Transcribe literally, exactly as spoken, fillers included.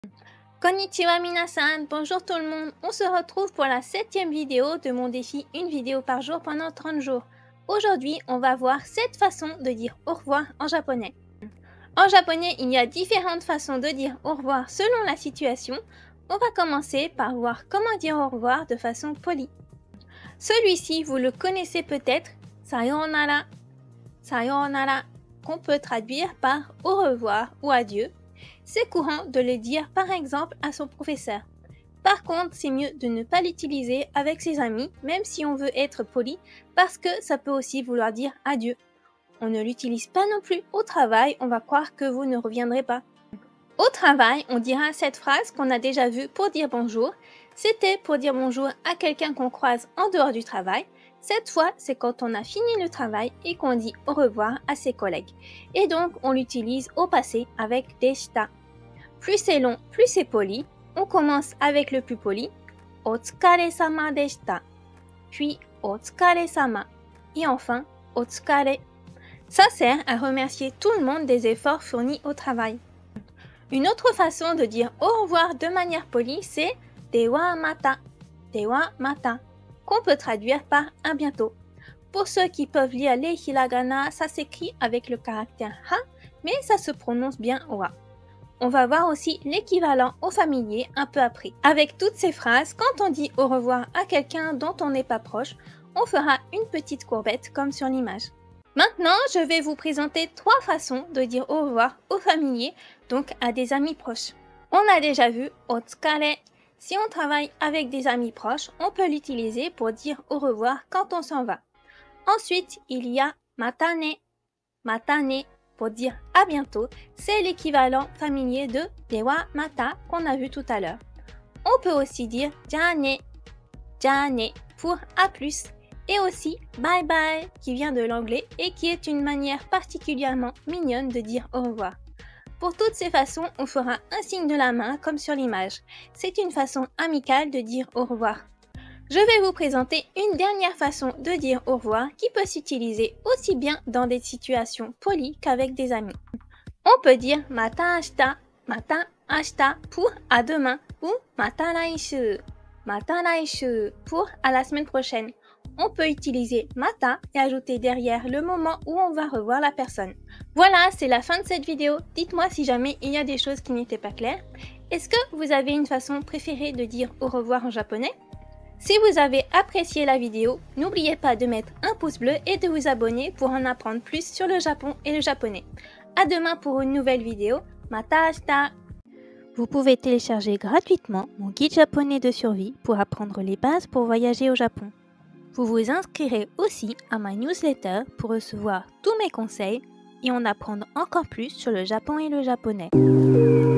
Konnichiwa minasan, bonjour tout le monde. On se retrouve pour la septième vidéo de mon défi une vidéo par jour pendant trente jours. Aujourd'hui, on va voir sept façons de dire au revoir en japonais. En japonais, il y a différentes façons de dire au revoir selon la situation. On va commencer par voir comment dire au revoir de façon polie. Celui-ci, vous le connaissez peut-être, sayonara. Sayonara, qu'on peut traduire par au revoir ou adieu. C'est courant de le dire par exemple à son professeur. Par contre, c'est mieux de ne pas l'utiliser avec ses amis, même si on veut être poli, parce que ça peut aussi vouloir dire adieu. On ne l'utilise pas non plus au travail, on va croire que vous ne reviendrez pas. Au travail, on dira cette phrase qu'on a déjà vue pour dire bonjour. C'était pour dire bonjour à quelqu'un qu'on croise en dehors du travail. Cette fois, c'est quand on a fini le travail et qu'on dit au revoir à ses collègues. Et donc, on l'utilise au passé avec deshita. Plus c'est long, plus c'est poli. On commence avec le plus poli. Otsukare-sama deshita. Puis otsukare-sama. Et enfin, otsukare. Ça sert à remercier tout le monde des efforts fournis au travail. Une autre façon de dire au revoir de manière polie, c'est dewa mata. Dewa mata, qu'on peut traduire par à bientôt. Pour ceux qui peuvent lire les hiragana, ça s'écrit avec le caractère ha, mais ça se prononce bien wa. On va voir aussi l'équivalent au familier un peu après. Avec toutes ces phrases, quand on dit au revoir à quelqu'un dont on n'est pas proche, on fera une petite courbette comme sur l'image. Maintenant, je vais vous présenter trois façons de dire au revoir aux familiers, donc à des amis proches. On a déjà vu otsukare. Si on travaille avec des amis proches, on peut l'utiliser pour dire au revoir quand on s'en va. Ensuite, il y a matane. Matane, pour dire à bientôt, c'est l'équivalent familier de dewa mata qu'on a vu tout à l'heure. On peut aussi dire jane. Jane pour à plus. Et aussi bye bye qui vient de l'anglais et qui est une manière particulièrement mignonne de dire au revoir. Pour toutes ces façons, on fera un signe de la main comme sur l'image. C'est une façon amicale de dire au revoir. Je vais vous présenter une dernière façon de dire au revoir qui peut s'utiliser aussi bien dans des situations polies qu'avec des amis. On peut dire mata ashita, mata ashita pour à demain ou mata laishu, mata laishu pour à la semaine prochaine. On peut utiliser mata et ajouter derrière le moment où on va revoir la personne. Voilà, c'est la fin de cette vidéo. Dites-moi si jamais il y a des choses qui n'étaient pas claires. Est-ce que vous avez une façon préférée de dire au revoir en japonais? Si vous avez apprécié la vidéo, n'oubliez pas de mettre un pouce bleu et de vous abonner pour en apprendre plus sur le Japon et le japonais. À demain pour une nouvelle vidéo. Mata ashita! Vous pouvez télécharger gratuitement mon guide japonais de survie pour apprendre les bases pour voyager au Japon. Vous vous inscrirez aussi à ma newsletter pour recevoir tous mes conseils et en apprendre encore plus sur le Japon et le japonais.